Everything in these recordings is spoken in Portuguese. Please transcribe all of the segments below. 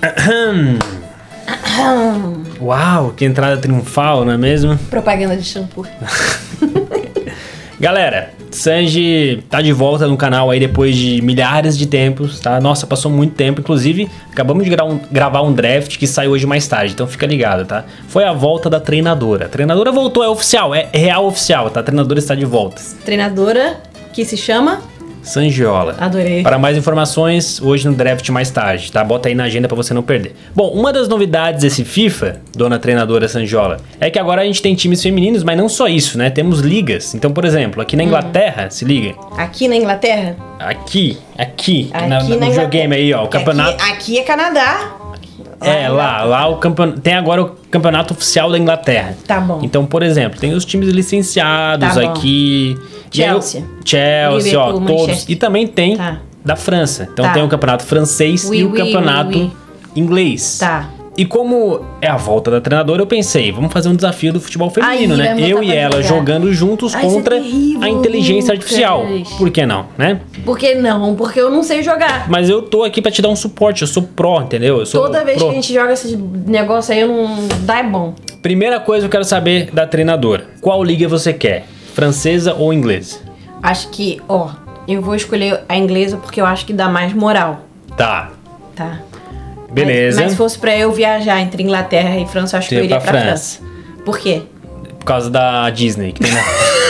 Uau, que entrada triunfal, não é mesmo? Propaganda de shampoo. Galera, Sanji tá de volta no canal aí depois de milhares de tempos, tá? Nossa, passou muito tempo. Inclusive, acabamos de gravar um draft que sai hoje mais tarde, então fica ligado, tá? Foi a volta da treinadora. A treinadora voltou, é oficial, é real oficial, tá? A treinadora está de volta. Treinadora que se chama... Sangiola. Adorei. Para mais informações, hoje no draft mais tarde, tá? Bota aí na agenda para você não perder. Bom, uma das novidades desse FIFA, dona treinadora Sangiola, é que agora a gente tem times femininos, mas não só isso, né? Temos ligas. Então, por exemplo, aqui na Inglaterra, se liga. Aqui na Inglaterra? Aqui na no videogame aí, ó, o campeonato. Aqui é Canadá. Lá o campeonato. Tem agora o campeonato oficial da Inglaterra. Tá bom. Então, por exemplo, tem os times licenciados Tá bom. aqui. Chelsea. Chelsea, ó, Liverpool, todos. Manchester. E também tem Tá. da França. Então Tá. tem o campeonato francês e o campeonato inglês. Tá. E como é a volta da treinadora, eu pensei, vamos fazer um desafio do futebol feminino, Aí, né? vai botar Eu e pra ela jogar. jogando juntos Ai, isso é contra terrível, a inteligência artificial. Lucas. Por que não, né? Por que não? Porque eu não sei jogar. Mas eu tô aqui pra te dar um suporte, eu sou pró, entendeu? Eu sou Toda vez pró. que a gente joga esse negócio aí, eu não dá é bom. Primeira coisa que eu quero saber da treinadora. Qual liga você quer? Francesa ou inglesa? Acho que, ó, eu vou escolher a inglesa porque eu acho que dá mais moral, Tá, tá? beleza. Mas se fosse pra eu viajar entre Inglaterra e França, eu acho que eu iria pra França. Por quê? Por causa da Disney que tem na...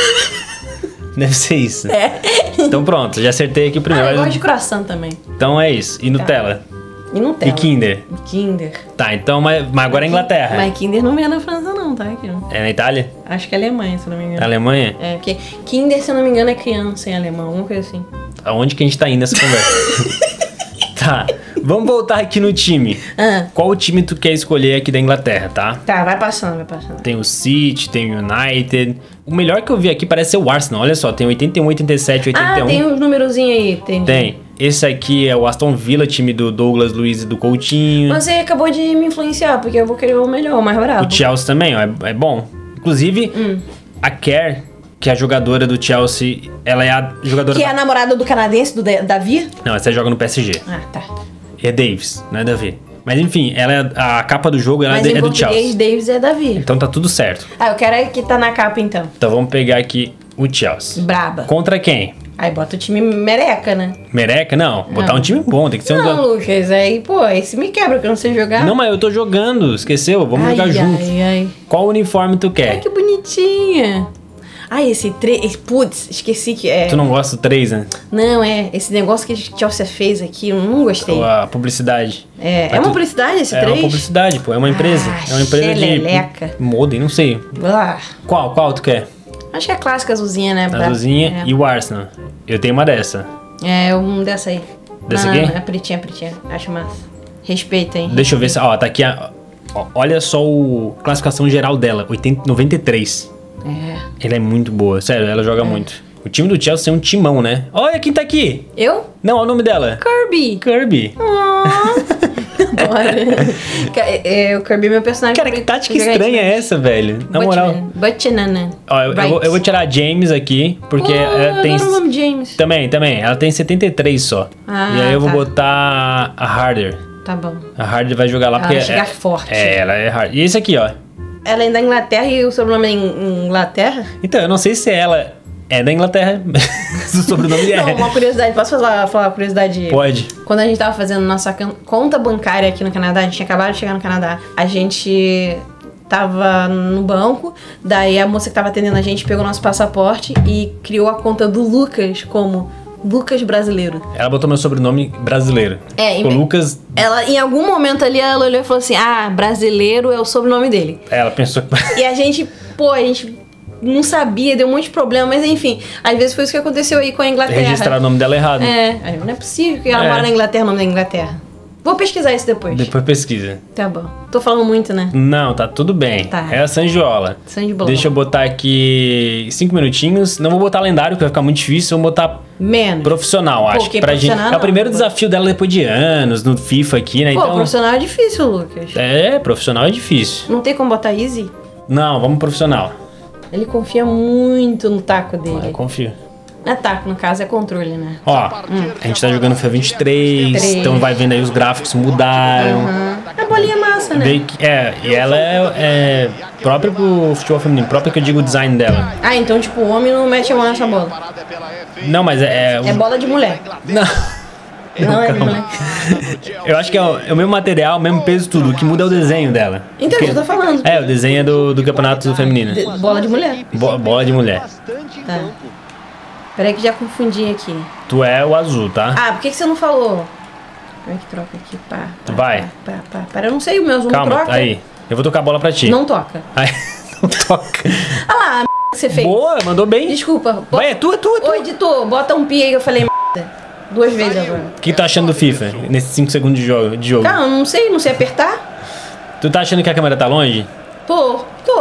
Deve ser isso. É. Então pronto, já acertei aqui o primeiro. Eu gosto de croissant também. Então é isso. E Nutella? E Nutella. E Kinder? Kinder. Tá, então, mas agora é Inglaterra. Mas Kinder não é na França não, tá? Aqui. É na Itália? Acho que é Alemanha, se eu não me engano. Alemanha? É, porque Kinder, se eu não me engano, é criança em alemão, alguma coisa assim. Aonde que a gente tá indo nessa conversa? Tá, vamos voltar aqui no time. Ah, Qual time tu quer escolher aqui da Inglaterra, tá? tá, vai passando, vai passando. Tem o City, tem o United. O melhor que eu vi aqui parece ser o Arsenal. Olha só, tem 81, 87, 81. Ah, tem uns numerozinhos aí, entendi. Tem. Esse aqui é o Aston Villa, time do Douglas Luiz e do Coutinho. Você acabou de me influenciar, porque eu vou querer o melhor, o mais bravo. O Chelsea também, ó, é bom. Inclusive, a Kerr, que é a jogadora do Chelsea, ela é a jogadora... Que é a namorada do canadense, do Davi? Não, essa joga no PSG. Ah, tá. É Davis, nada a ver. Mas enfim, ela é a capa do jogo, ela Mas é em do português, Chelsea. Davis é Davi. Então tá tudo certo. Ah, eu quero é que tá na capa, então. Então vamos pegar aqui o Chelsea. Braba. Contra quem? Aí bota o time mereca, né? Mereca? Não, botar um time bom, tem que ser um... Não, Lucas, aí, pô, esse me quebra, que eu não sei jogar. Não, mas eu tô jogando, esqueceu? Vamos jogar junto. Ai. Qual uniforme tu Ai, quer? que bonitinha. Ai, esse 3... Putz, esqueci que é... Tu não gosta do 3, né? Não, é. Esse negócio que a Chelsea fez aqui, eu não gostei. A publicidade. É Mas uma tu- publicidade esse É 3? uma publicidade, pô. É uma empresa. Ah, É uma empresa xeleleca. de moda, não sei. Ah, Qual tu quer? acho que é a clássica azulzinha, né? A azulzinha e o Arsenal. Eu tenho uma dessa. É, um dessa aí. Dessa não, aqui? Não, é pretinha. Acho massa. Respeita, hein? Deixa eu ver se... Ó, tá aqui olha só a classificação geral dela. 93. É. Ela é muito boa. Sério, ela joga muito. O time do Chelsea é um timão, né? Olha quem tá aqui. Eu? Não, olha o nome dela. Kirby. Kirby. Bora. O Kirby é meu personagem. Cara, que tática estranha é essa, velho? Na moral. Butchinana. Ó, eu vou tirar a James aqui, porque ela tem... Adoro o nome James. Também. Ela tem 73 só. Ah, e aí eu vou tá. botar a Harder. Tá bom. A Harder vai jogar lá Ela porque... vai chegar forte. Ela é hard. E esse aqui, ó. Ela é da Inglaterra e o sobrenome é em Inglaterra? Então, eu não sei se ela é da Inglaterra. Se o sobrenome é. Não, uma curiosidade. Posso falar uma curiosidade? Pode. Quando a gente tava fazendo nossa conta bancária aqui no Canadá, a gente tinha acabado de chegar no Canadá, a gente tava no banco, daí a moça que tava atendendo a gente pegou nosso passaporte e criou a conta do Lucas como Lucas Brasileiro. Ela botou meu sobrenome brasileiro. É, Ficou Lucas... Ela, em algum momento ali, ela olhou e falou assim, ah, brasileiro é o sobrenome dele. Ela pensou que... E a gente não sabia, deu um monte de problema, mas enfim, às vezes foi isso que aconteceu aí com a Inglaterra. Registraram o nome dela errado. É, não é possível que ela É. mora na Inglaterra, o nome da Inglaterra. Vou pesquisar isso depois. Depois pesquisa. Tá bom. Tô falando muito, né? Não, tá tudo bem. Tá. É a Sangiola. Sangue de bolão. Deixa eu botar aqui 5 minutinhos. Não vou botar lendário, porque vai ficar muito difícil. Vou botar Menos. profissional, acho. Porque Pra gente. profissional É o primeiro não, desafio dela depois de anos no FIFA aqui, né? Pô, Então. profissional é difícil, Lucas. Profissional é difícil. Não tem como botar easy? Não, vamos profissional. Ele confia muito no taco Eu dele. confio. Ataque, no caso, é controle, né? Ó, a gente tá jogando FIFA 23, então vai vendo aí os gráficos mudaram. A bolinha é massa, né? E ela é própria pro futebol feminino, própria que eu digo o design dela. Ah, então, tipo, o homem não mete a mão nessa bola. Não, mas É bola de mulher. Não. Não é de calma. mulher. Eu acho que é o mesmo material, o mesmo peso, tudo. O que muda é o desenho dela. Então, eu tô falando. É, o desenho é do campeonato feminino. Bola de mulher. Bola de mulher. Tá. Peraí que já confundi aqui. Tu é o azul, tá? Ah, por que você não falou? Como é que troca aqui? Pá. Vai. Pera, eu não sei, o meu azul não Calma, troca. aí. Eu vou tocar a bola pra ti. Não toca. Aí, não toca. Ah lá, a que você fez. Boa, mandou bem. Desculpa. Vai, é tu. Ô, editor, bota um pi aí que eu falei duas vezes agora. O que tu tá achando do FIFA, nesses 5 segundos de jogo? Calma, não sei apertar. Tu tá achando que a câmera tá longe? Tô.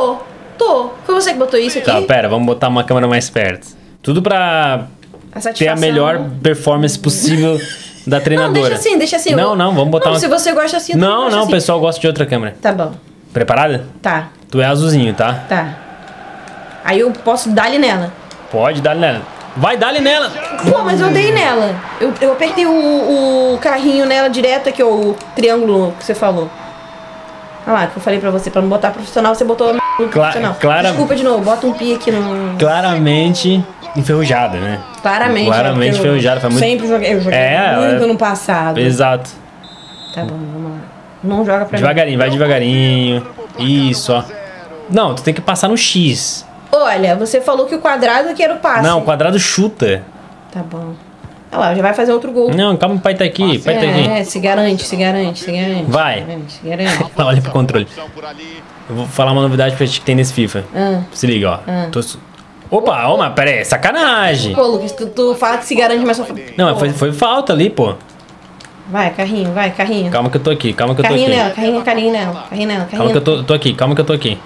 Foi você que botou isso aqui? Tá, pera, vamos botar uma câmera mais perto. Tudo pra ter a melhor performance possível da treinadora. Não, deixa assim. Não, vamos botar uma... Se você gosta assim, Não, assim. o pessoal gosta de outra câmera. Tá bom. Preparada? Tá. Tu é azulzinho, tá? Tá. Aí eu posso dar-lhe nela. Pode dar-lhe nela. Vai, dá-lhe nela. Pô, mas eu dei nela. Eu apertei o carrinho nela direto aqui, ó, o triângulo que você falou. Olha lá, que eu falei pra você, pra não botar profissional, você botou no profissional. Desculpa de novo, bota um pi aqui no... Claramente enferrujada, né? Claramente enferrujada. Foi muito... Sempre joguei muito no passado. Exato. Tá bom, vamos lá. Não joga pra devagarinho, vai devagarinho. Isso, ó. Não, tu tem que passar no X. Olha, você falou que o quadrado que era o passe. Não, o quadrado chuta. Tá bom. Olha lá, já vai fazer outro gol. Não, calma, o pai tá aqui. Se garante. Vai. Se garante. Olha pro controle. Eu vou falar uma novidade pra ti que tem nesse FIFA. Se liga, ó. Opa, pera aí, sacanagem. Pô, Lucas, tu fala que se garante, mas só... Não, foi falta ali, pô. Vai, carrinho. Calma que eu tô aqui, Carrinho nela. Calma que eu tô aqui.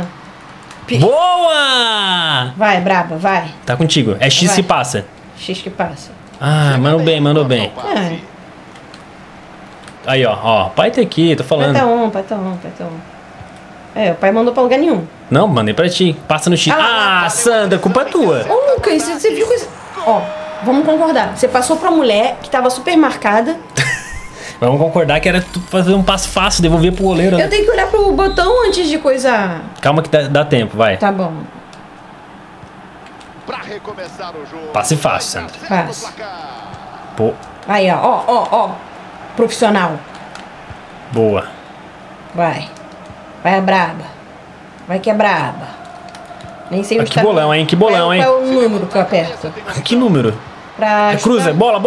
Boa! Vai, braba, vai. Tá contigo. É X que passa. X que passa. Ah, mandou bem. Aí, ó. Pai tá aqui, tô falando. Pai tá on. É, o pai mandou pra lugar nenhum. Não, mandei pra ti. Passa no X. Sandra, culpa é tua. Ô, Lucas, você viu coisa... Ó, vamos concordar. Você passou pra mulher que tava super marcada. Vamos concordar que era tu fazer um passo fácil, devolver pro goleiro. Eu tenho que olhar pro botão antes de coisa... Calma que dá tempo, vai. Tá bom. Passe fácil, Sandra. Passe. Pô. Aí, ó. Profissional. Boa. Vai a braba. Vai que é braba. Nem sei o que Que bolão, hein? Que bolão, hein? Qual é o número que eu aperto? Que número? Pra cruza. Bola.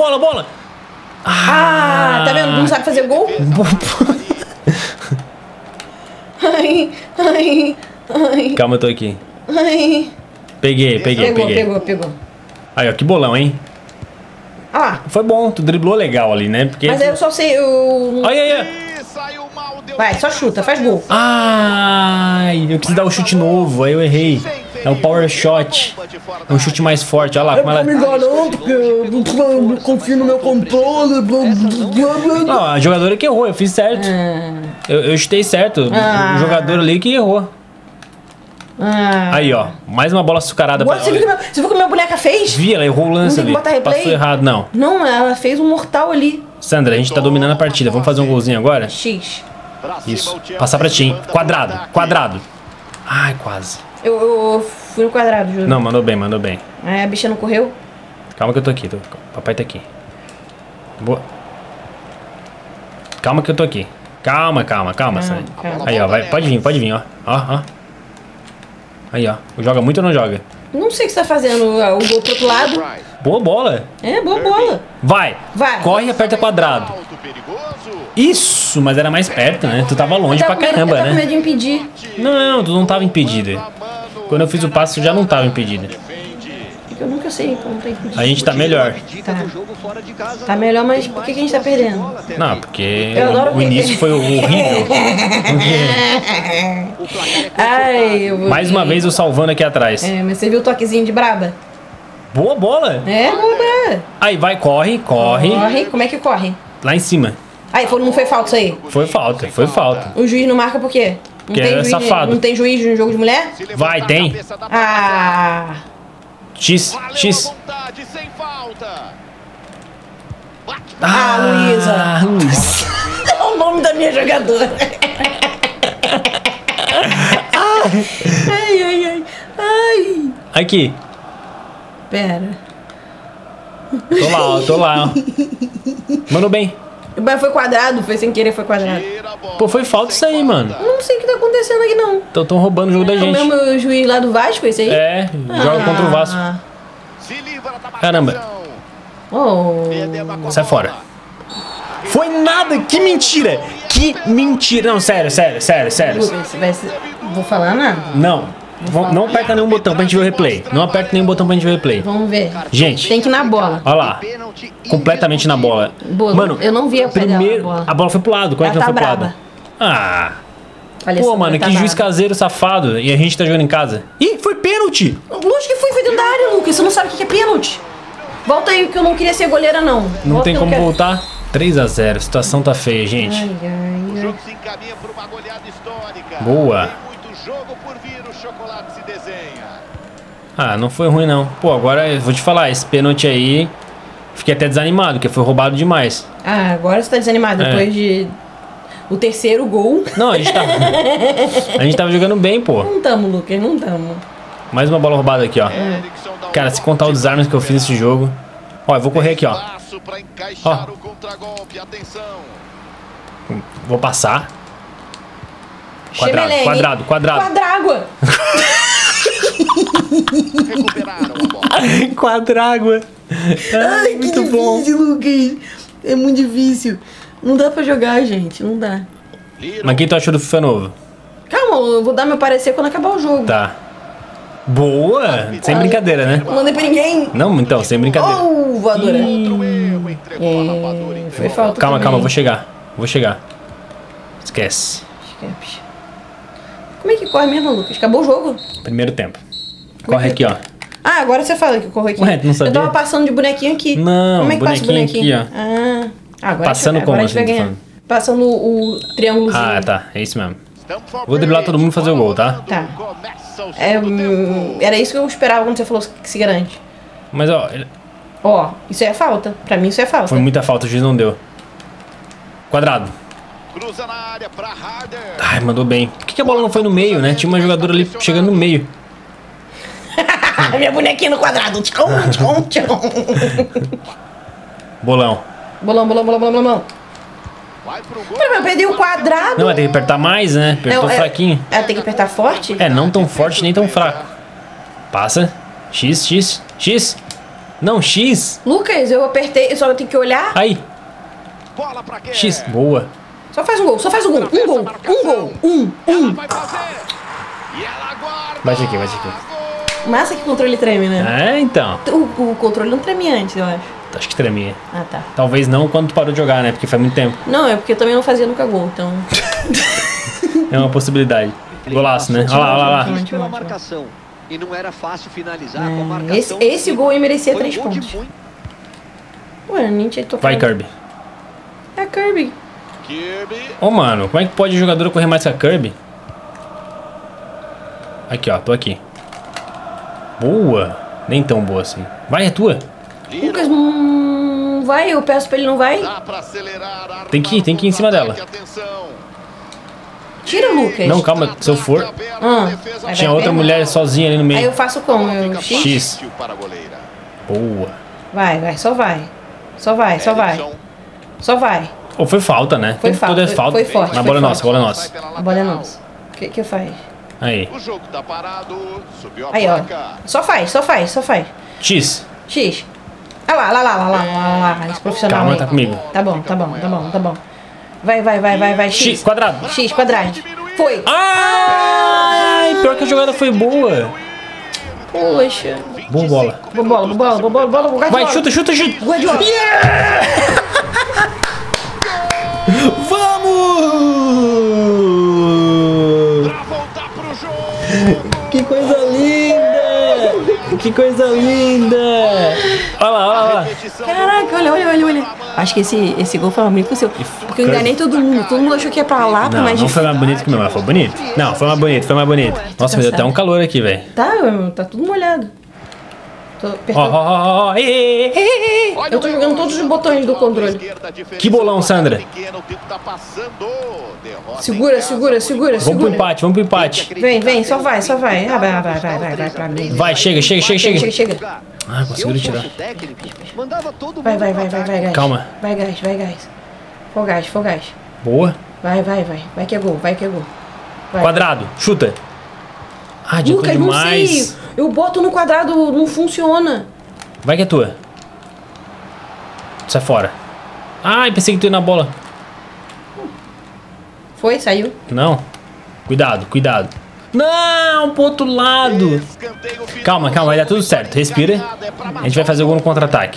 Tá vendo? Não sabe fazer gol? Ai. Calma, eu tô aqui. Ai. Peguei. Pegou. Aí, ó, que bolão, hein? Foi bom, tu driblou legal ali, né? Porque... Mas eu só sei... Aí. Vai, só chuta, faz gol. Ai, eu quis dar o chute novo, aí eu errei. É o power shot. É um chute mais forte, olha lá como ela... Me garanto porque eu não confio no meu controle. Não, a jogadora que errou, eu fiz certo. Eu chutei certo. O jogador ali que errou. Aí, ó, mais uma bola açucarada. Você viu o que minha boneca fez? Vi, ela errou o lance ali. Passou errado, não. Não, ela fez um mortal ali. Sandra, a gente tá dominando a partida. Vamos fazer um golzinho agora? X. Isso. Passar pra ti, hein? Quadrado. Ai, quase. Eu fui no quadrado, juro. Não, mandou bem. Aí a bicha não correu? Calma que eu tô aqui. Papai tá aqui. Boa. Calma que eu tô aqui. Calma, Sandra. Aí, ó, vai. Pode vir, ó. Ó. Aí, ó. Joga muito ou não joga? Não sei o que você tá fazendo. O gol pro outro lado. Boa bola. Boa bola. Vai. Corre e aperta quadrado. Isso, mas era mais perto, né? Tu tava longe pra caramba, né? Eu tava com medo de impedir. Não, tu não tava impedida. Quando eu fiz o passe, tu já não tava impedida. Eu nunca sei como tá impedido. A gente tá melhor. Tá melhor, mas por que a gente tá perdendo? Não, porque o início foi horrível. Mais uma vez eu salvando aqui atrás. Mas você viu o toquezinho de braba? Boa bola. Boa bola. Aí vai, corre. Como é que corre? Lá em cima. Aí, não foi falta isso aí? Foi falta. O juiz não marca por quê? Porque é safado. Não tem juiz no jogo de mulher? Vai, tem. X, X. Luísa. Luísa. É o nome da minha jogadora. Ai. Aqui. Pera. Tô lá, ó. Mandou bem. Mas foi quadrado, foi sem querer, foi quadrado. Pô, foi falta isso aí, mano. Não sei o que tá acontecendo aqui, não. Tão roubando o jogo da É o gente. mesmo juiz lá do Vasco, esse aí? É, joga contra o Vasco. Caramba. Oh. Sai fora. Foi nada, que mentira. Que mentira. Não, sério. Vou falar nada. Não aperta nenhum botão pra gente ver o replay. Não aperta nenhum botão pra gente ver o replay. Vamos ver. Gente. Tem que ir na bola. Olha lá. Completamente na bola. Mano, eu não vi a primeiro. A bola foi pro lado. Como é que não foi pro lado? Ah. Pô, mano, que juiz caseiro safado. E a gente tá jogando em casa. Ih, foi pênalti. Lógico que foi dentro da área, Lucas. Você não sabe o que é pênalti. Volta aí que eu não queria ser goleira, não. Não tem como voltar. 3-0. A situação tá feia, gente. O jogo se encaminha para uma goleada histórica. Boa. Tem muito jogo por vir, o chocolate se desenha. Ah, não foi ruim não. Pô, agora eu vou te falar, esse pênalti aí, fiquei até desanimado, porque foi roubado demais. Ah, agora você tá desanimado depois de o terceiro gol. Não, a gente tava jogando bem, pô. Não tamo, Lucas, não tamo. Mais uma bola roubada aqui, ó. Cara, se contar o desarme que eu fiz nesse jogo. Ó, eu vou correr aqui, ó. Ó. Vou passar. Quadrado. Quadrágua. Recuperaram a bola. Quadrágua. Ai, que muito difícil, bom. Lucas. É muito difícil. Não dá pra jogar, gente. Não dá. Mas quem tu achou do FIFA novo? Calma, eu vou dar meu parecer quando acabar o jogo. Tá. Boa! Sem brincadeira, né? Não mandei pra ninguém. Não, então, sem brincadeira. Oh, voadora. Outro erro, entregou a lavadora em Foi volta. falta Calma, também. vou chegar. Esquece. Esquece. Como é que corre mesmo, Lucas? Acabou o jogo? Primeiro tempo. Corre aqui, ó. Ah, agora você fala que eu corro aqui. Ué, tu não sabia? Eu tava passando de bonequinho aqui. Não, como é que passa o bonequinho bonequinho? aqui, Agora Passando agora como a gente vai assim, ganhar. falando? Passando o triângulozinho. Ah, tá. É isso mesmo. Stamford Vou driblar todo mundo e fazer o gol, tá? Tá. Começa o segundo tempo. Era isso que eu esperava quando você falou que se garante. Mas, ó, Ó, isso é falta. Pra mim isso é falta. foi muita falta, o juiz não deu. Quadrado. Cruza na área pra Harder. Ai, mandou bem. Por que a bola não foi no meio, né? Tinha uma jogadora ali chegando no meio. Minha bonequinha no quadrado. Tchau. Bolão. Bolão. Vai pro gol. Mas eu perdi o quadrado. Não, vai ter que apertar mais, né? Apertou fraquinho. Tem que apertar forte? É, não tão forte nem tão fraco. Passa. X. Não, X. Lucas, eu apertei, só tenho que olhar. Aí. Bola pra quê? X. Boa. Só faz um gol. Ela vai fazer. E ela guarda. Bate aqui. Massa que o controle treme, né? É, então. O controle não treme antes, eu acho. Acho que tremia. Ah, tá. Talvez não quando tu parou de jogar, né? Porque faz muito tempo. Não, é porque eu também não fazia nunca gol, então... É uma possibilidade. Golaço, né? Olha lá. Pela marcação. E não era fácil finalizar com a marcação. Esse gol aí merecia Foi 3 um gol de pontos. muito- Ué, nem tinha tocado. Vai, Kirby. É a Kirby. Kirby. Ô, mano, como é que pode o jogador correr mais que a Kirby? Aqui, ó. Tô aqui. Boa. Nem tão boa assim. Vai, é tua. Lucas, não vai, eu peço pra ele, não vai. Dá pra acelerar. Tem que ir em cima dela. Atenção. Tira, Lucas. Não, calma. Se eu for... Aí Tinha vai outra pegar. mulher sozinha ali no Aí meio. eu faço como? Eu X? X. Para a goleira. Boa. Vai, só vai. Só vai. Ou foi falta, né? Foi Tem falta, toda é falta. foi forte, Mas foi bola é forte. nossa, bola é nossa. A bola é nossa. O que faz? Aí. O jogo tá parado. Subiu a Aí, ó. placa. Só faz. X. X. Ah lá. Esse profissional Calma, aí. tá comigo. Tá bom. Vai. X, quadrado. X, quadrado. Foi. Ai, pior que a jogada foi boa. Poxa. Boa bola. Bola. Vai, chuta. Guardiola. Vamos! Pra voltar pro jogo. Que coisa linda! Olha lá. Repetição. Caraca, olha. Acho que esse gol foi muito seu. Porque eu enganei todo mundo. Todo mundo achou que ia pra lá, pra mais Não difícil. foi mais bonito que o meu, mas foi bonito. Não, foi mais bonito. Nossa, me deu até um calor aqui, velho. Tá tudo molhado. Tô apertando. Ó. Eu tô jogando todos os botões do controle. Que bolão, Sandra. Segura. Vamos pro empate. Vem, só vai. Ah, vai pra mim. Vai, chega. Chega. Ah, conseguiram tirar. Vai, gás. Calma. Vai, gás. For gás. Boa. Vai. Vai que é gol. Vai. Quadrado, chuta. Ah, adiantou Lucas, não demais. sei. Eu boto no quadrado, não funciona. Vai que é tua. Sai fora. Ai, pensei que tu ia na bola. Foi, saiu. Não. Cuidado. Não, pro outro lado. Calma, vai dar tudo certo. Respira. A gente vai fazer o gol no contra-ataque.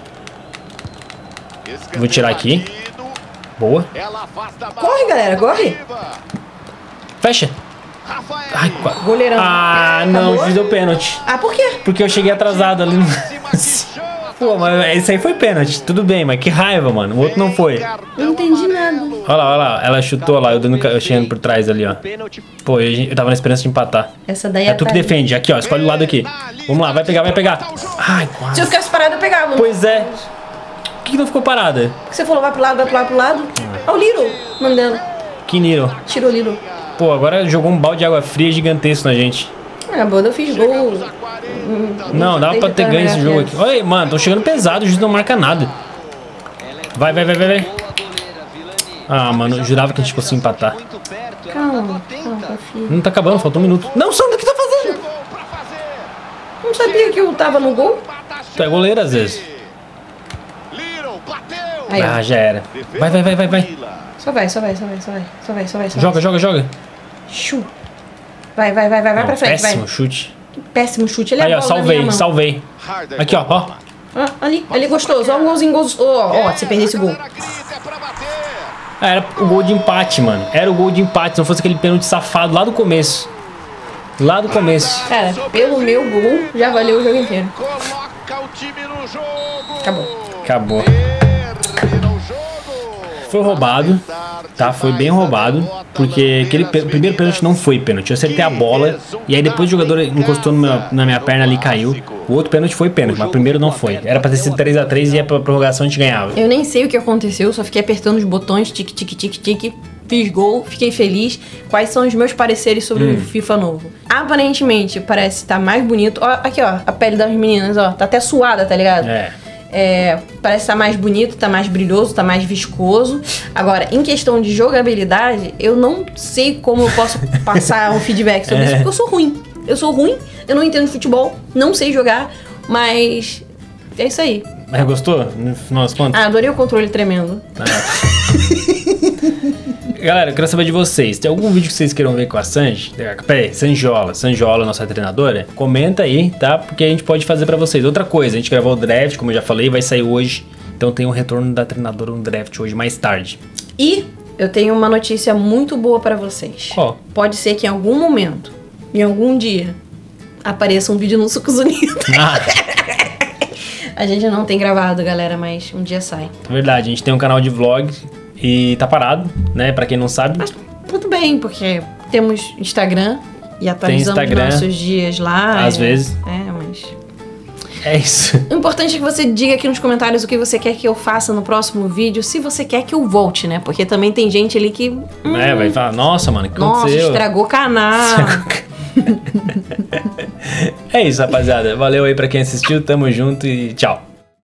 Vou tirar aqui. Boa. Corre, galera, corre. Fecha. Ai, Goleirão. Ah, não, Acabou? fiz o pênalti. Ah, por quê? Porque eu cheguei atrasado ali. Pô, mas isso aí foi pênalti. Tudo bem, mas que raiva, mano. O outro não foi. Não entendi nada. Olha lá. Ela chutou lá. Eu chegando por trás ali, ó. Pô, eu tava na esperança de empatar. Essa daí É tu que defende. Aqui, ó. Escolhe o lado aqui. Vamos lá, vai pegar. Ai, Se quase. eu ficasse parado, eu pegava. Pois é. Por que não ficou parada? Porque você falou, vai pro lado. Olha o Little, o nome dela. Que Niro. Tirou o Little. Pô, agora jogou um balde de água fria gigantesco na gente. Ah, boa, eu fiz gol. Não, dava pra ter ganho esse jogo aqui. Olha aí, mano, tô chegando pesado, o juiz não marca nada. Vai. Ah, mano, eu jurava que a gente conseguia empatar. Calma, filho. Não tá acabando, faltou um minuto. Não, Sandra, o que tá fazendo? Não sabia que eu tava no gol? Tu é goleiro às vezes. Aí, ó. Ah, já era. Vai. Só vai. Joga. Chu. Vai pra frente, vai. Péssimo chute. Péssimo chute. Ele é Aí, ó, a bola na minha mão. salvei. Aqui, ó. Ah, ali gostoso. Ó, um golzinho. Ó, você perdeu esse gol. Ah, era o gol de empate, mano. Era o gol de empate, se não fosse aquele pênalti safado lá do começo. Cara, pelo meu gol, já valeu o jogo inteiro. Acabou. Foi roubado, tá? Foi bem roubado, porque aquele primeiro pênalti não foi pênalti. Eu acertei a bola e aí depois o jogador encostou na minha perna ali e caiu. O outro pênalti foi pênalti, mas o primeiro não foi. Era pra ter sido 3-3 e ia pra prorrogação a gente ganhava. Eu nem sei o que aconteceu, só fiquei apertando os botões, tic. Fiz gol, fiquei feliz. Quais são os meus pareceres sobre o FIFA novo? Aparentemente, parece estar mais bonito. Ó, aqui, ó, a pele das meninas, ó. Tá até suada, tá ligado? Parece estar mais bonito, tá mais brilhoso, tá mais viscoso. Agora, em questão de jogabilidade, eu não sei como eu posso passar um feedback sobre isso, porque eu sou ruim. Eu não entendo futebol, não sei jogar, mas é isso aí. Mas gostou? No final das contas? Adorei o controle tremendo. Galera, eu quero saber de vocês. Tem algum vídeo que vocês queiram ver com a Sanji? Peraí, Sanjola, nossa treinadora? Comenta aí, tá? Porque a gente pode fazer pra vocês. Outra coisa, a gente gravou o draft, como eu já falei, vai sair hoje. Então tem um retorno da treinadora no draft hoje mais tarde. E eu tenho uma notícia muito boa pra vocês. Qual? Pode ser que em algum momento, em algum dia, apareça um vídeo no Sucos Unidos. A gente não tem gravado, galera, mas um dia sai. Verdade, a gente tem um canal de vlog e tá parado, né? Pra quem não sabe. Mas tudo bem, porque temos Instagram e atualizamos nossos dias lá. Às vezes. Mas... É isso. O importante é que você diga aqui nos comentários o que você quer que eu faça no próximo vídeo, se você quer que eu volte, né? Porque também tem gente ali que... vai falar, nossa, mano, o que nossa, aconteceu? estragou o canal. É isso, rapaziada. Valeu aí pra quem assistiu, tamo junto e tchau.